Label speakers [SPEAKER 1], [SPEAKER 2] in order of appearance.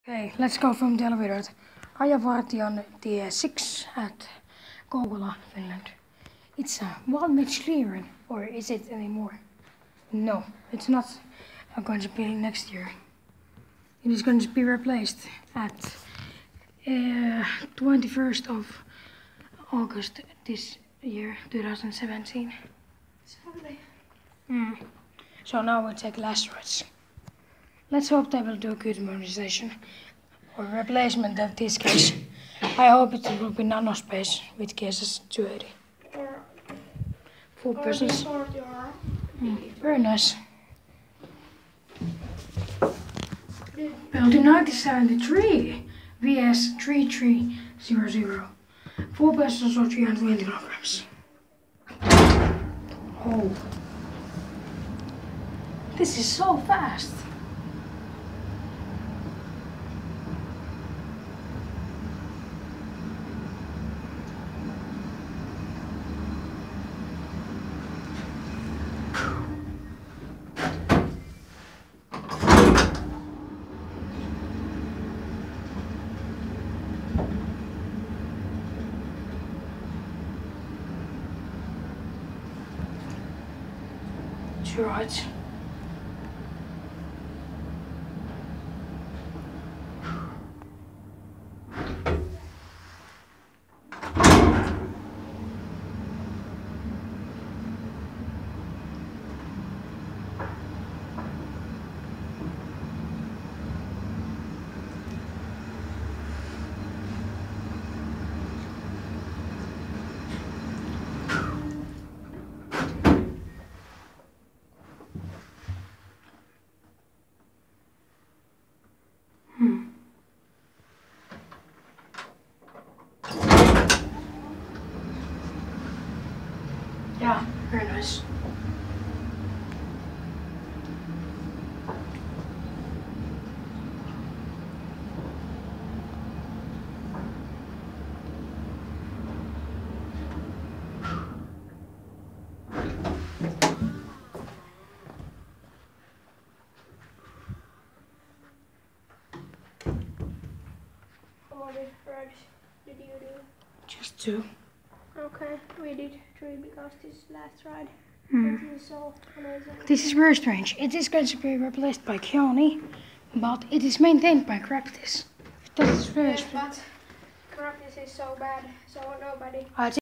[SPEAKER 1] Okay, let's go from the elevator. Rajavartijan tie 6 at Kouvola, Finland. It's a 1 minute clearing, or is it anymore? No, it's not going to be next year. It is going to be replaced at 21st of August this year, 2017.
[SPEAKER 2] Sorry.
[SPEAKER 1] So now we take Lazarus. Let's hope they will do a good modernization or replacement of this case. I hope it will be nanospace with cases 280.
[SPEAKER 2] Or
[SPEAKER 1] 4 persons. Very nice. Built in 1973, VS 3300. 4 persons or 320 kilograms. Oh. This is so fast. Right. Yeah, very nice.
[SPEAKER 2] How many rides did you do?
[SPEAKER 1] Just 2.
[SPEAKER 2] Okay, we did 3 because this last ride was so amazing.
[SPEAKER 1] This is very strange. It is going to be replaced by Keone, but it is maintained by Craftis. That is very strange.
[SPEAKER 2] But practice is so bad, so nobody.